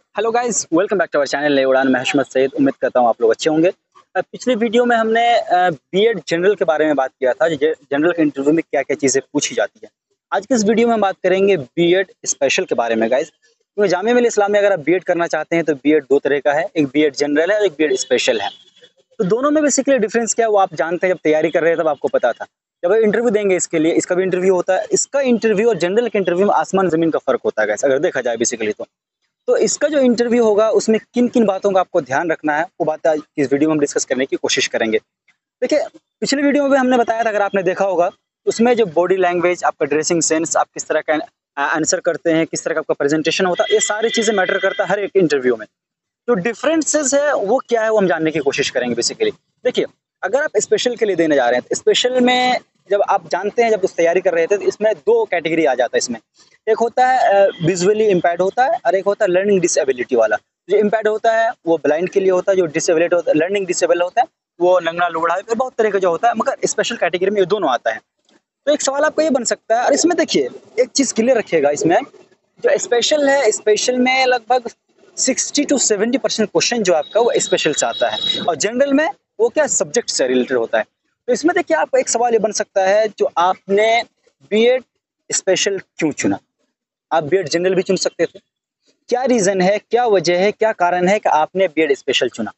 Hello guys, welcome back to our channel Nayi Udaan. मैं हशमत सईद। उम्मीद करता हूँ आप लोग अच्छे होंगे। पिछले वीडियो में हमने बीएड जनरल के बारे में बात किया था। जनरल के इंटरव्यू में क्या क्या चीज़ें पूछी जाती है। आज के इस वीडियो में हम बात करेंगे बीएड स्पेशल के बारे में गाइस। क्योंकि जामिया मिल्लिया इस्लाम में अगर आप बीएड करना चाहते हैं तो बीएड दो तरह का है, एक बीएड जनरल है और एक बीएड स्पेशल है। तो दोनों में बेसिकली डिफरेंस क्या है वो आप जानते हैं। जब तैयारी कर रहे हैं तब आपको पता था। जब आप इंटरव्यू देंगे इसके लिए, इसका भी इंटरव्यू होता है। इसका इंटरव्यू और जनरल के इंटरव्यू में आसमान जमीन का फर्क होता है गाइस, अगर देखा जाए बेसिकली तो इसका जो इंटरव्यू होगा उसमें किन-किन बातों का आपको ध्यान रखना है, वो बात आज इस वीडियो में हम डिस्कस करने की कोशिश करेंगे। देखिए, पिछले वीडियो में भी हमने बताया था, अगर आपने देखा होगा, उसमें जो बॉडी लैंग्वेज, आपका ड्रेसिंग सेंस, आप किस तरह का आंसर करते हैं, किस तरह का आपका प्रेजेंटेशन होता है, ये सारी चीज़ें मैटर करता है हर एक इंटरव्यू में। जो डिफरेंसेस है वो क्या है वो हम जानने की कोशिश करेंगे बेसिकली। देखिए, अगर आप स्पेशल के लिए देने जा रहे हैं तो स्पेशल में जब आप जानते हैं, जब उस तैयारी कर रहे थे तो इसमें दो कैटेगरी आ जाता है इसमें। एक होता है विजुअली इम्पेयर्ड होता है और एक होता है लर्निंग डिसेबिलिटी वाला। जो इम्पेयर्ड होता है वो ब्लाइंड के लिए होता है, जो डिसेबिलिटी होता है, लर्निंग डिसेबल होता है वो नंगना लूढ़ा है, बहुत तरह का जो होता है, मगर स्पेशल कैटेगरी में ये दोनों आता है। तो एक सवाल आपका ये बन सकता है, और इसमें देखिए एक चीज़ क्लियर रखिएगा, इसमें जो स्पेशल है, स्पेशल में लगभग 60 टू 70% क्वेश्चन जो आपका वो स्पेशल से आता है, और जनरल में वो क्या सब्जेक्ट से रिलेटेड होता है। तो इसमें देखिए आपको एक सवाल ये बन सकता है, जो आपने बीएड स्पेशल क्यों चुना? आप बीएड जनरल भी चुन सकते थे। क्या रीज़न है, क्या वजह है, क्या कारण है कि आपने बीएड स्पेशल चुना?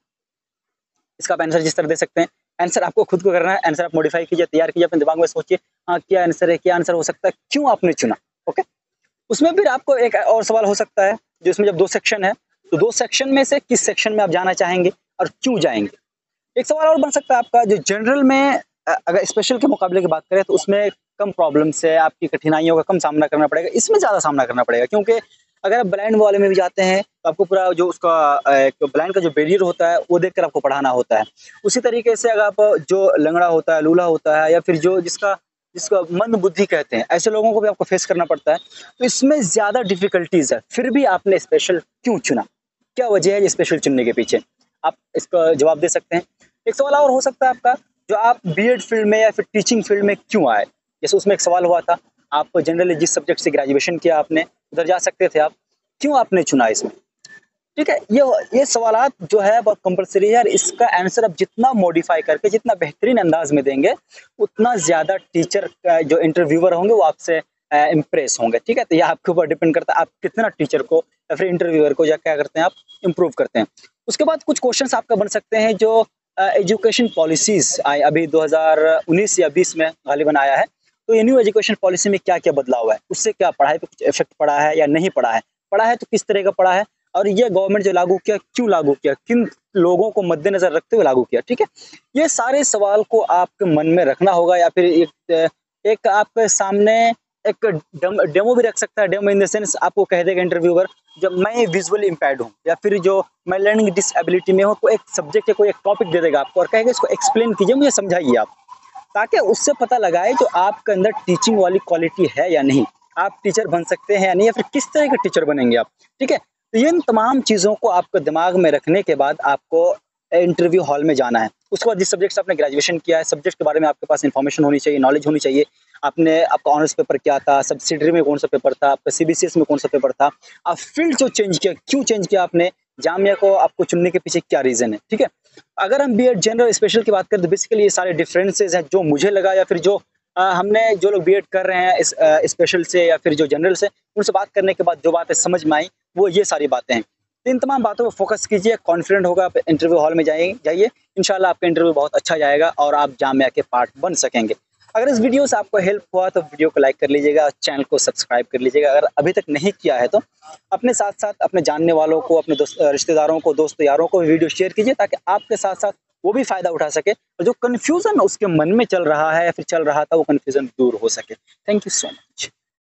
इसका आप आंसर जिस तरह दे सकते हैं। आंसर आपको खुद को करना है, आंसर आप मॉडिफाई कीजिए, तैयार कीजिए, अपने दिमाग में सोचिए, हाँ, क्या आंसर है, क्या आंसर हो सकता है, क्यों आपने चुना? ओके? उसमें फिर आपको एक और सवाल हो सकता है, जिसमें जब 2 सेक्शन है, तो 2 सेक्शन में से किस सेक्शन में आप जाना चाहेंगे और क्यों जाएँगे? एक सवाल और बन सकता है आपका, जो जनरल में अगर स्पेशल के मुकाबले की बात करें तो उसमें कम प्रॉब्लम्स है, आपकी कठिनाइयों का कम सामना करना पड़ेगा, इसमें ज़्यादा सामना करना पड़ेगा, क्योंकि अगर आप ब्लाइंड वाले में भी जाते हैं तो आपको पूरा जो उसका एक ब्लाइंड का जो बैरियर होता है वो देखकर आपको पढ़ाना होता है। उसी तरीके से अगर आप जो लंगड़ा होता है, लूला होता है, या फिर जो जिसका जिसको मंद बुद्धि कहते हैं, ऐसे लोगों को भी आपको फेस करना पड़ता है। तो इसमें ज़्यादा डिफ़िकल्टीज़ है, फिर भी आपने स्पेशल क्यों चुना? क्या वजह है ये स्पेशल चुनने के पीछे? आप इसका जवाब दे सकते हैं। एक सवाल और हो सकता है आपका, जो आप बीएड फील्ड में या फिर टीचिंग फील्ड में क्यों आए? जैसे उसमें एक सवाल हुआ था, आप जनरली जिस सब्जेक्ट से ग्रेजुएशन किया आपने, उधर जा सकते थे आप, क्यों आपने चुना इसमें? ठीक है? ये सवालात जो है बहुत कंपल्सरी है, और इसका आंसर आप जितना मॉडिफाई करके, जितना बेहतरीन अंदाज में देंगे, उतना ज़्यादा टीचर जो इंटरव्यूअर होंगे वो आपसे इम्प्रेस होंगे। ठीक है? तो ये आपके ऊपर डिपेंड करता है, आप कितना टीचर को या फिर इंटरव्यूअर को या क्या करते हैं, आप इम्प्रूव करते हैं। उसके बाद कुछ क्वेश्चंस आपका बन सकते हैं, जो एजुकेशन पॉलिसीज़ आए अभी 2019 या 20 में गालिबन आया है। तो ये न्यू एजुकेशन पॉलिसी में क्या-क्या बदलाव हुआ है? उससे क्या पढ़ाई पे कुछ इफ़ेक्ट पड़ा है या नहीं पड़ा है? पड़ा है तो किस तरह का पड़ा है? और ये गवर्नमेंट जो लागू किया, क्यों लागू किया? किन लोगों को मद्देनज़र रखते हुए लागू किया? ठीक है? ये सारे सवाल को आपके मन में रखना होगा, या फिर एक आपके सामने एक डेमो भी रख सकता है। डेमो इन द सेंस आपको कह देगा इंटरव्यूअर, जब मैं विजुअली इम्पेयर्ड हूँ या फिर जो मैं लर्निंग डिसेबिलिटी में हूँ, तो एक सब्जेक्ट या कोई एक टॉपिक दे देगा आपको और कहेगा इसको एक्सप्लेन कीजिए, मुझे समझाइए आप। ताकि उससे पता लगाए जो आपके अंदर टीचिंग वाली क्वालिटी है या नहीं, आप टीचर बन सकते हैं या नहीं, या फिर किस तरह के टीचर बनेंगे आप। ठीक है? तो इन तमाम चीज़ों को आपको दिमाग में रखने के बाद आपको इंटरव्यू हॉल में जाना है। उसके बाद जिस सब्जेक्ट से आपने ग्रेजुएशन किया है, सब्जेक्ट के बारे में आपके पास इन्फॉर्मेशन होनी चाहिए, नॉलेज होनी चाहिए। आपका ऑनर्स पेपर क्या था, सब्सिडरी में कौन सा पेपर था, आपका सीबीसीएस में कौन सा पेपर था, आप फील्ड जो चेंज किया, क्यों चेंज किया आपने, जामिया को आपको चुनने के पीछे क्या रीज़न है। ठीक है? अगर हम बीएड जनरल स्पेशल की बात करें तो बेसिकली ये सारे डिफरेंसेस हैं जो मुझे लगा, या फिर जो हमने जो लोग बीएड कर रहे हैं इस स्पेशल से या फिर जो जनरल से, उनसे बात करने के बाद जो बातें समझ में आई वो ये सारी बातें हैं। तो इन तमाम बातों पे फोकस कीजिए, कॉन्फिडेंट होगा आप इंटरव्यू हॉल में जाइए। इंशाल्लाह आपका इंटरव्यू बहुत अच्छा जाएगा और आप जामिया के पार्ट बन सकेंगे। अगर इस वीडियो से आपको हेल्प हुआ तो वीडियो को लाइक कर लीजिएगा, चैनल को सब्सक्राइब कर लीजिएगा। अगर अभी तक नहीं किया है तो अपने साथ-साथ अपने जानने वालों को, अपने रिश्तेदारों को, दोस्त यारों को वीडियो शेयर कीजिए, ताकि आपके साथ-साथ वो भी फ़ायदा उठा सके और जो कन्फ्यूज़न उसके मन में चल रहा है या फिर चल रहा था, वो कन्फ्यूज़न दूर हो सके। Thank you so much.